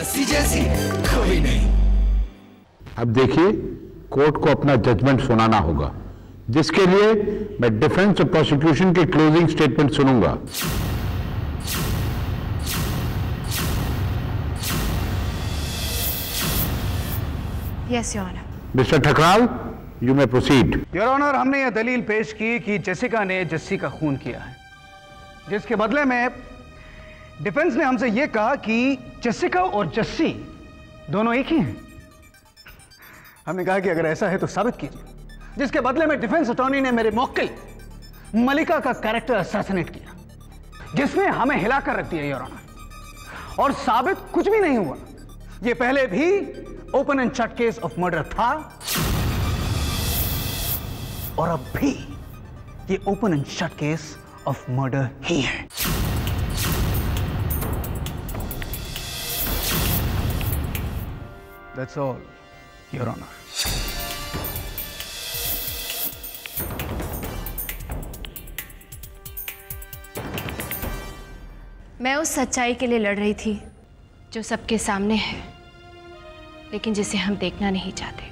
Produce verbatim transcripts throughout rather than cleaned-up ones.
जस्सी जैसी कोई नहीं। अब देखिए, कोर्ट को अपना जजमेंट सुनाना होगा, जिसके लिए मैं डिफेंस और प्रोसिक्यूशन के क्लोजिंग स्टेटमेंट सुनूंगा। Yes your honour. Mister Thakral, you may proceed. Your honour, हमने यह दलील पेश की कि जेसिका ने जस्सी का खून किया है, जिसके बदले में डिफेंस ने हमसे यह कहा कि जेसिका और जस्सी दोनों एक ही हैं। हमने कहा कि अगर ऐसा है तो साबित कीजिए, जिसके बदले में डिफेंस अटॉर्नी ने मेरे मौक्किल मलिका का कैरेक्टर असैसिनेट किया, जिसने हमें हिलाकर रख दिया योर ऑनर। और साबित कुछ भी नहीं हुआ। यह पहले भी open and shut case of murder था और अब भी ये open and shut case of murder ही है। That's all, Your Honor. मैं उस सच्चाई के लिए लड़ रही थी जो सबके सामने है, लेकिन जिसे हम देखना नहीं चाहते।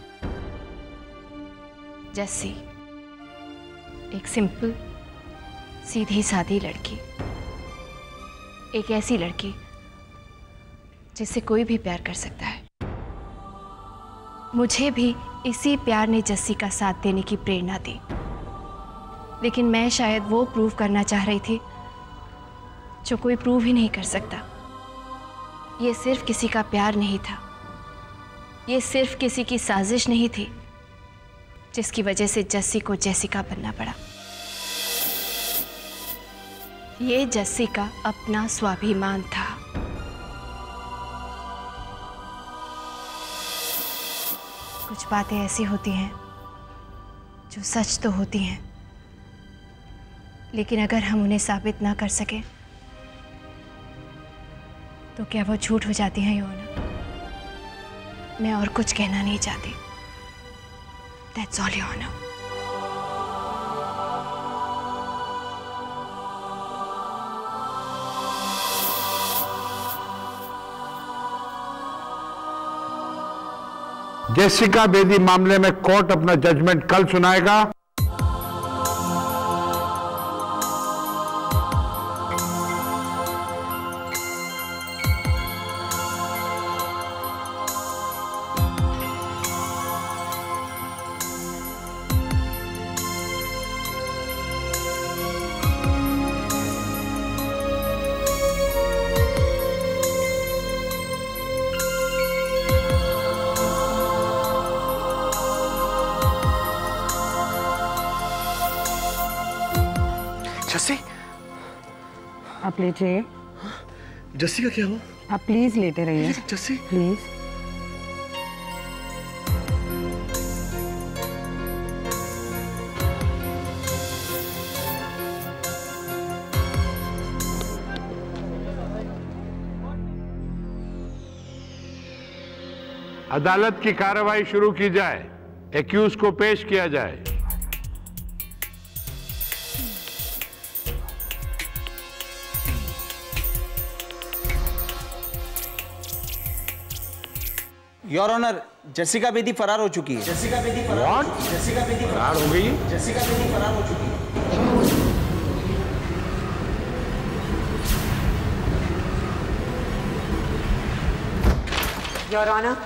जस्सी एक सिंपल, सीधी सादी लड़की, एक ऐसी लड़की जिससे कोई भी प्यार कर सकता है। मुझे भी इसी प्यार ने जस्सी का साथ देने की प्रेरणा दी, लेकिन मैं शायद वो प्रूव करना चाह रही थी जो कोई प्रूव ही नहीं कर सकता। ये सिर्फ किसी का प्यार नहीं था, ये सिर्फ किसी की साजिश नहीं थी, जिसकी वजह से जस्सी को जेसिका बनना पड़ा। ये जस्सी का अपना स्वाभिमान था। कुछ बातें ऐसी होती हैं जो सच तो होती हैं, लेकिन अगर हम उन्हें साबित ना कर सकें तो क्या वो झूठ हो जाती हैं योर ऑनर। मैं और कुछ कहना नहीं चाहती। That's all your honour. Jessica Bedi मामले में कोर्ट अपना जजमेंट कल सुनाएगा। जस्सी, आप लेटिए। जस्सी का क्या हुआ? आप प्लीज लेटे रहिए। जस्सी प्लीज। अदालत की कार्रवाई शुरू की जाए, एक्यूज को पेश किया जाए। योर ऑनर, जेसिका बेदी फरार हो चुकी है। जेसिका बेदी फरार What? जेसिका बेदी फरार हो गई? जेसिका बेदी फरार हो चुकी है। योर ऑनर,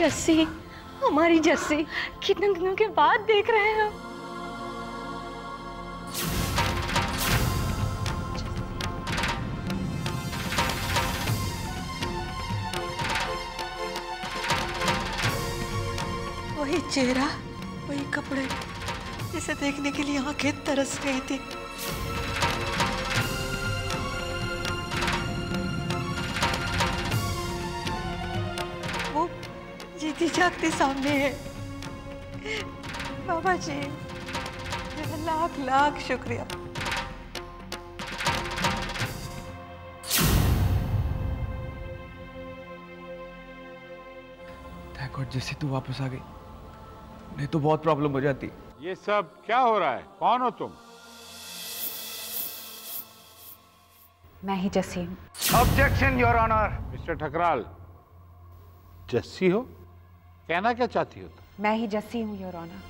जस्सी, हमारी जस्सी, कितने दिनों के बाद देख रहे हैं। वही चेहरा, वही कपड़े, इसे देखने के लिए आंखें तरस गई थी। वो जीती जागती सामने है। बाबा जी, लाख लाख शुक्रिया। थैंक गॉड जैसे तू वापस आ गई, नहीं तो बहुत प्रॉब्लम हो जाती। ये सब क्या हो रहा है? कौन हो तुम? मैं ही जस्सी हूँ। Objection your honour. Mister Thakral, Jassi हो? कहना क्या चाहती हो तुम? मैं ही जस्सी हूँ योर ऑनर।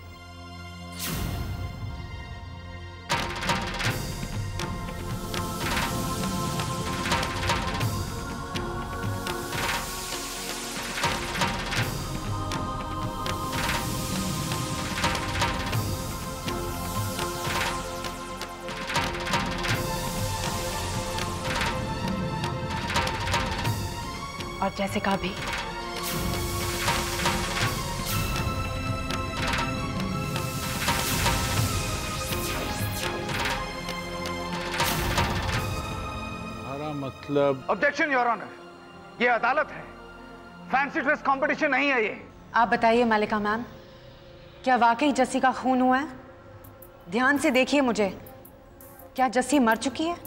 और जेसिका भी। हमारा मतलब? ऑब्जेक्शन योर ऑनर, ये अदालत है, फैंसी ड्रेस कंपटीशन नहीं है ये। आप बताइए मालिका मैम, क्या वाकई जस्सी का खून हुआ है? ध्यान से देखिए मुझे, क्या जस्सी मर चुकी है?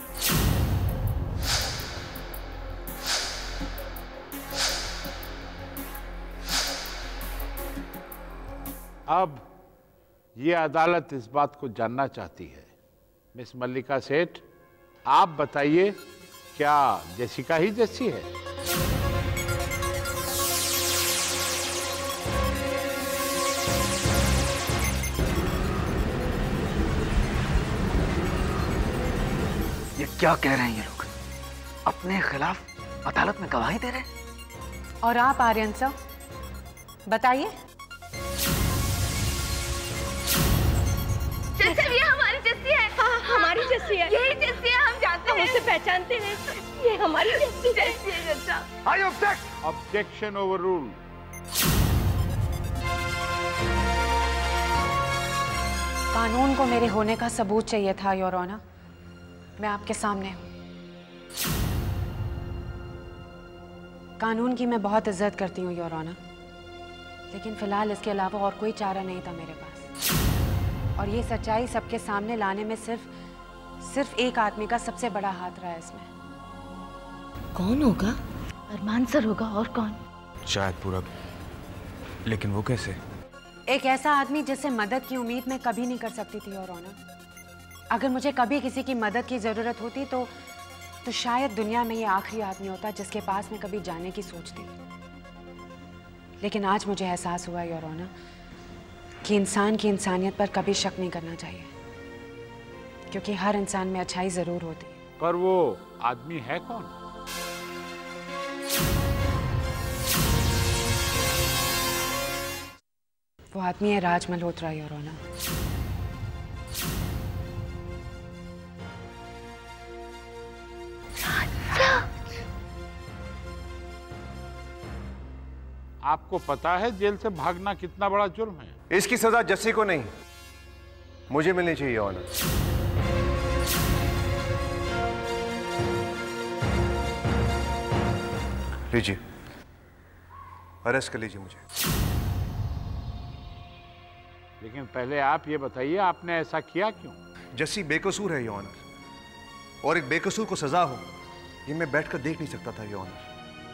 अब ये अदालत इस बात को जानना चाहती है। मिस मल्लिका सेठ, आप बताइए, क्या जेसिका ही जस्सी है? ये क्या कह रहे हैं ये लोग? अपने खिलाफ अदालत में गवाही दे रहे हैं? और आप आर्यन सर, बताइए। जस्सी, ये हमारी जस्सी है। हाँ, हमारी जस्सी है। यही जस्सी है, हम जानते हैं, हम उसे पहचानते हैं। ये हमारी जस्सी है। जस्सी है Jassa. I object. Objection overruled. कानून को मेरे होने का सबूत चाहिए था योर ऑनर। मैं आपके सामने हूँ। कानून की मैं बहुत इज्जत करती हूँ योर ऑनर, लेकिन फिलहाल इसके अलावा और कोई चारा नहीं था मेरे पास। और ये सच्चाई सबके सामने लाने में सिर्फ सिर्फ एक आदमी का सबसे बड़ा हाथ रहा है इसमें। कौन होगा? अरमान सर होगा, और कौन? शायद पूरब, लेकिन वो कैसे? एक ऐसा आदमी जिससे मदद की उम्मीद मैं कभी नहीं कर सकती थी योर ऑनर। अगर मुझे कभी किसी की मदद की जरूरत होती तो तो शायद दुनिया में ये आखिरी आदमी होता जिसके पास मैं कभी जाने की सोचती। लेकिन आज मुझे एहसास हुआ योर ऑनर कि इंसान की इंसानियत पर कभी शक नहीं करना चाहिए, क्योंकि हर इंसान में अच्छाई जरूर होती है। पर वो आदमी है कौन? वो आदमी है राज मल्होत्रा योर ऑनर। आपको पता है जेल से भागना कितना बड़ा जुर्म है? इसकी सजा जस्सी को नहीं, मुझे मिलनी चाहिए ऑनर। लीजिए, अरेस्ट कर लीजिए मुझे। लेकिन पहले आप ये बताइए, आपने ऐसा किया क्यों? जस्सी बेकसूर है ये ऑनर, और एक बेकसूर को सजा हो ये मैं बैठकर देख नहीं सकता था ये ऑनर।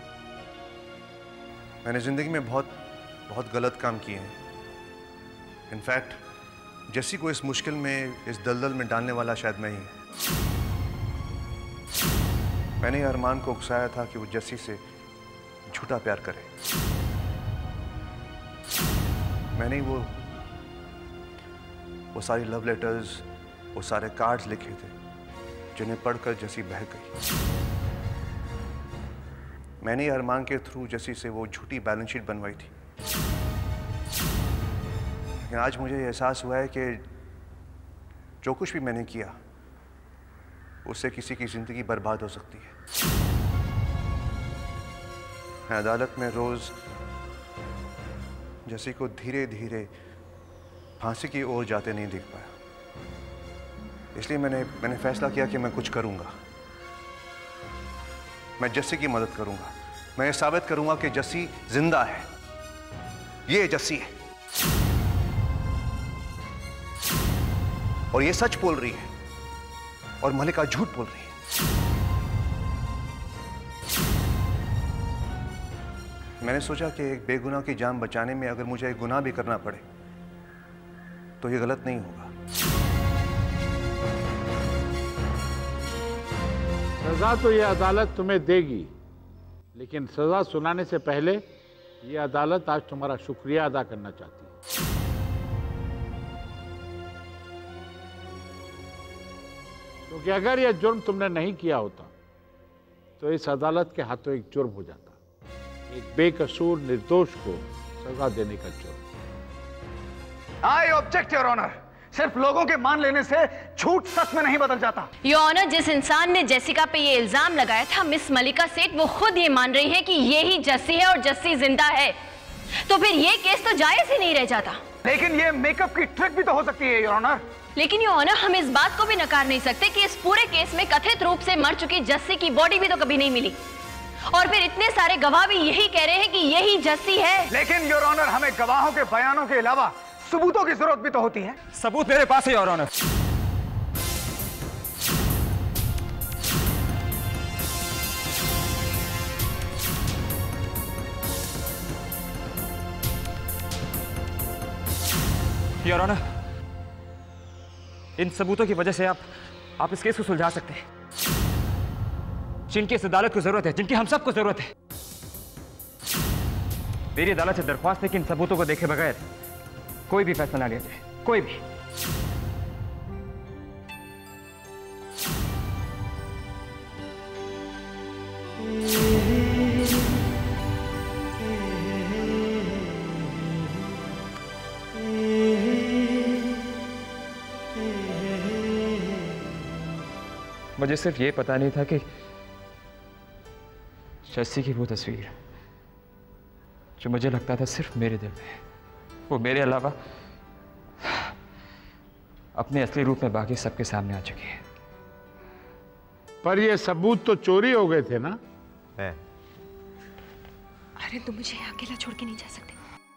मैंने जिंदगी में बहुत बहुत गलत काम किए हैं। इनफैक्ट जस्सी को इस मुश्किल में, इस दलदल में डालने वाला शायद मैं ही। मैंने अरमान को उकसाया था कि वो जस्सी से झूठा प्यार करे। मैंने ही वो वो सारी लव लेटर्स, वो सारे कार्ड्स लिखे थे जिन्हें पढ़कर जस्सी बह गई। मैंने अरमान के थ्रू जस्सी से वो झूठी बैलेंस शीट बनवाई थी लेकिन आज मुझे एहसास हुआ है कि जो कुछ भी मैंने किया उससे किसी की जिंदगी बर्बाद हो सकती है। मैं अदालत में रोज जैसी को धीरे धीरे फांसी की ओर जाते नहीं देख पाया, इसलिए मैंने मैंने फैसला किया कि मैं कुछ करूंगा। मैं जस्सी की मदद करूंगा। मैं ये साबित करूंगा कि जस्सी जिंदा है। ये जस्सी है और ये सच बोल रही है और मलिका झूठ बोल रही है। मैंने सोचा कि एक बेगुनाह की जान बचाने में अगर मुझे एक गुनाह भी करना पड़े तो ये गलत नहीं होगा। सजा तो ये अदालत तुम्हें देगी, लेकिन सजा सुनाने से पहले ये अदालत आज तुम्हारा शुक्रिया अदा करना चाहती है। क्योंकि अगर यह जुर्म तुमने नहीं किया होता तो इस अदालत के हाथों एक जुर्म हो जाता, एक बेकसूर निर्दोष को सजा देने का जुर्म। I object your honour. सिर्फ लोगों के मान लेने से झूठ सच में नहीं बदल जाता। योर ऑनर, जिस इंसान ने जेसिका पे ये इल्जाम लगाया था, मिस मलिका सेठ, वो खुद ये मान रही है कि ये ही जस्सी है और जस्सी जिंदा है। तो फिर ये केस तो जायज ही नहीं रह जाता। लेकिन ये मेकअप की ट्रिक भी तो हो सकती है योर ऑनर। लेकिन योर ऑनर, हम इस बात को भी नकार नहीं सकते कि इस पूरे केस में कथित रूप से मर चुकी जस्सी की बॉडी भी तो कभी नहीं मिली, और फिर इतने सारे गवाह भी यही कह रहे हैं कि यही जस्सी है। लेकिन योर ऑनर, हमें गवाहों के बयानों के अलावा सबूतों की जरूरत भी तो होती है। सबूत मेरे पास है योर ऑनर। योर ऑनर, इन सबूतों की वजह से आप आप इस केस को सुलझा सकते हैं। जिनकी इस अदालत को जरूरत है, जिनकी हम सबको जरूरत है। मेरी अदालत से दरख्वास्त है कि इन सबूतों को देखे बगैर कोई भी फैसला ना लिया जाए, कोई भी। मुझे सिर्फ ये पता नहीं था कि जस्सी की वो तस्वीर जो मुझे लगता था सिर्फ मेरे दिल में, वो मेरे अलावा अपने असली रूप में बाकी सबके सामने आ चुकी है। पर ये सबूत तो चोरी हो गए थे ना? है। अरे तुम मुझे अकेला छोड़ के नहीं जा सकते।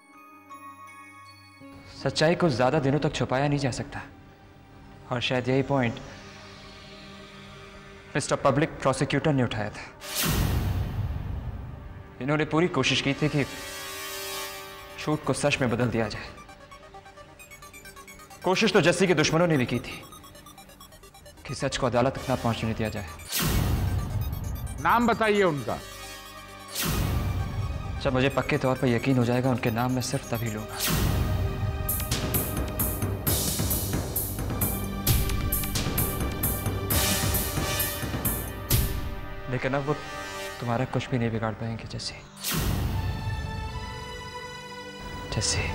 सच्चाई को ज्यादा दिनों तक छुपाया नहीं जा सकता, और शायद यही पॉइंट मिस्टर पब्लिक प्रोसिक्यूटर ने उठाया था। इन्होंने पूरी कोशिश की थी कि झूठ को सच में बदल दिया जाए। कोशिश तो जस्सी के दुश्मनों ने भी की थी कि सच को अदालत तक ना पहुंचने दिया जाए। नाम बताइए उनका। जब मुझे पक्के तौर पर यकीन हो जाएगा उनके नाम मैं सिर्फ तभी लूंगा। लेकिन अब वो तुम्हारा कुछ भी नहीं बिगाड़ पाएंगे जस्सी। जस्सी,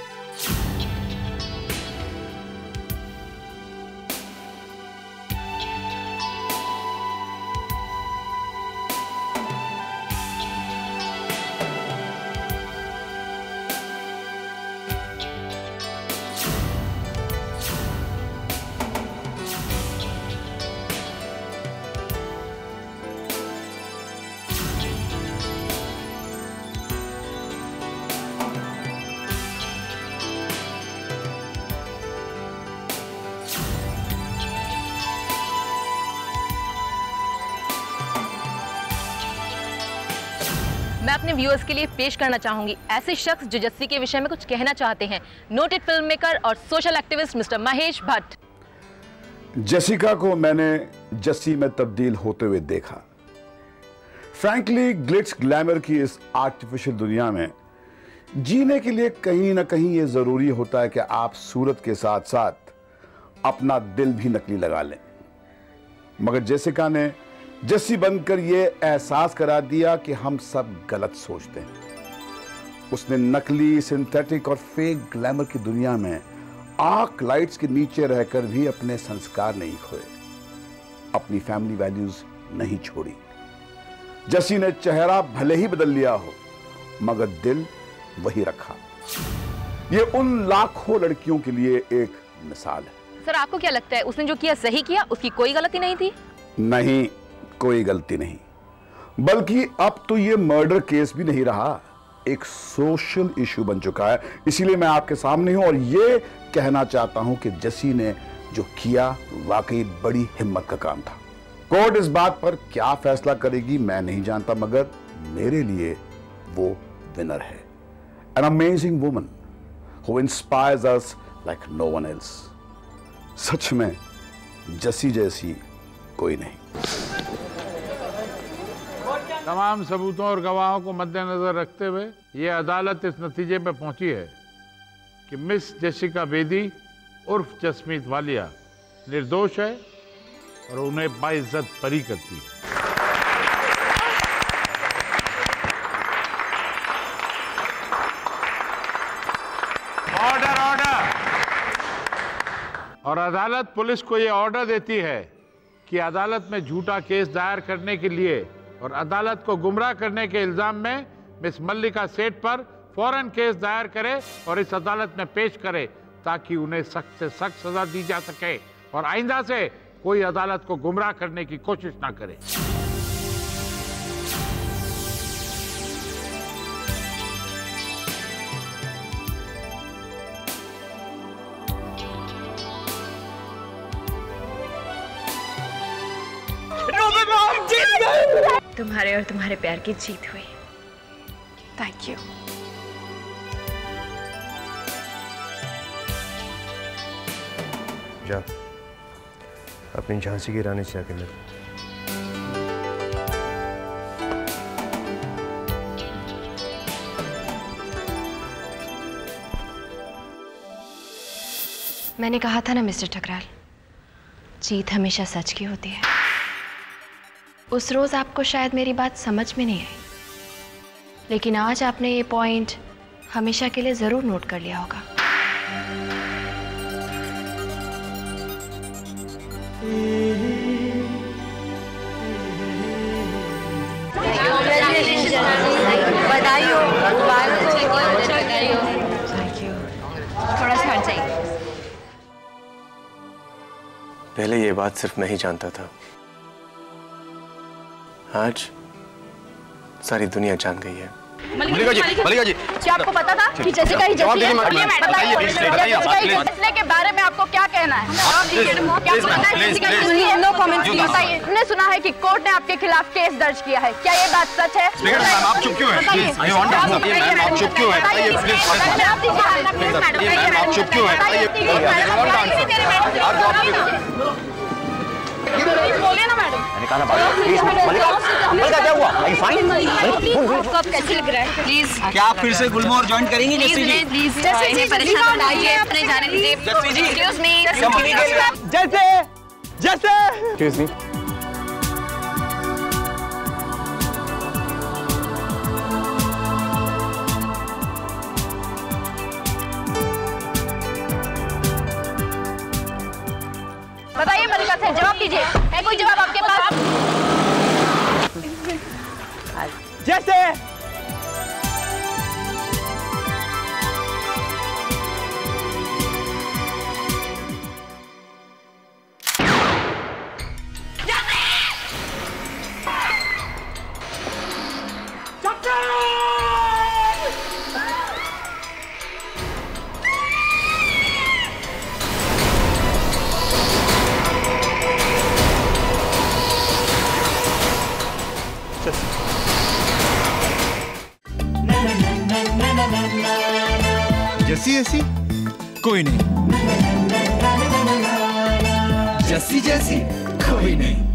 मैं अपने व्यूअर्स के लिए पेश करना चाहूंगी ऐसे शख्स जो जस्सी के विषय में कुछ कहना चाहते हैं। नोटेड फिल्म मेकर और social activist mister Mahesh Bhatt. Jessica को मैंने जस्सी में तब्दील होते हुए देखा। फ्रैंकली, ग्लिट्स ग्लैमर की इस आर्टिफिशियल दुनिया में जीने के लिए कहीं ना कहीं ये जरूरी होता है कि आप सूरत के साथ साथ अपना दिल भी नकली लगा लें। मगर जेसिका ने जस्सी बनकर ये एहसास करा दिया कि हम सब गलत सोचते हैं। उसने नकली, सिंथेटिक और फेक ग्लैमर की दुनिया में आर्क लाइट्स के नीचे रहकर भी अपने संस्कार नहीं खोए, अपनी फैमिली वैल्यूज नहीं छोड़ी। जस्सी ने चेहरा भले ही बदल लिया हो, मगर दिल वही रखा। ये उन लाखों लड़कियों के लिए एक मिसाल है। सर, आपको क्या लगता है उसने जो किया सही किया? उसकी कोई गलती नहीं थी? नहीं, कोई गलती नहीं, बल्कि अब तो ये मर्डर केस भी नहीं रहा, एक सोशल इशू बन चुका है। इसीलिए मैं आपके सामने हूं और ये कहना चाहता हूं कि जस्सी ने जो किया वाकई बड़ी हिम्मत का काम था। कोर्ट इस बात पर क्या फैसला करेगी मैं नहीं जानता, मगर मेरे लिए वो विनर है। An amazing woman who inspires us like no one else. सच में जस्सी जैसी कोई नहीं। तमाम सबूतों और गवाहों को मद्देनजर रखते हुए यह अदालत इस नतीजे में पहुंची है कि मिस जेसिका बेदी उर्फ जसमीत वालिया निर्दोष है और उन्हें बाइज्जत बरी करती है। Order, order. और अदालत पुलिस को यह ऑर्डर देती है कि अदालत में झूठा केस दायर करने के लिए और अदालत को गुमराह करने के इल्जाम में मिस मल्लिका सेठ पर फौरन केस दायर करे और इस अदालत में पेश करे, ताकि उन्हें सख्त से सख्त सजा दी जा सके और आइंदा से कोई अदालत को गुमराह करने की कोशिश ना करे। तुम्हारे और तुम्हारे प्यार की जीत हुई। Thank you. जा अपनी झांसी की रानी से आके मिल। मैंने कहा था ना मिस्टर ठकराल, जीत हमेशा सच की होती है। उस रोज आपको शायद मेरी बात समझ में नहीं आई, लेकिन आज आपने ये पॉइंट हमेशा के लिए जरूर नोट कर लिया होगा। बधाई हो। Thank you. थोड़ा सा हट जाइए। पहले ये बात सिर्फ मैं ही जानता था, आज सारी दुनिया जान गई है। मल्लिका जी, मल्लिका जी, क्या आपको पता था कि जैसिका ही जस्सी है? फैसले के बारे में आपको क्या कहना है? No comment. बताइए, हमने सुना है कि कोर्ट ने आपके खिलाफ केस दर्ज किया है, क्या ये बात सच है? आप चुप क्यों हैं? आप चुप क्यों हैं? आप चुप क्यों हैं? बोलिए ना मैडम। मैंने कहा ना प्लीज। मल्लिका, मल्लिका क्या हुआ? Are you fine? आपको अब कैसे लग रहा है? प्लीज क्या आप फिर से गुलमोहर और ज्वाइन करेंगी? जस्सी जी, प्लीज जस्सी जी परेशान मत होइए, अपने जाने दीजिए। Excuse me. जैसे जैसे एक्सक्यूज मी। बताइए मल्लिका से, जवाब दीजिए। है कोई जवाब आपके पास? जैसे जस्सी ऐसी कोई नहीं, जस्सी जैसी कोई नहीं।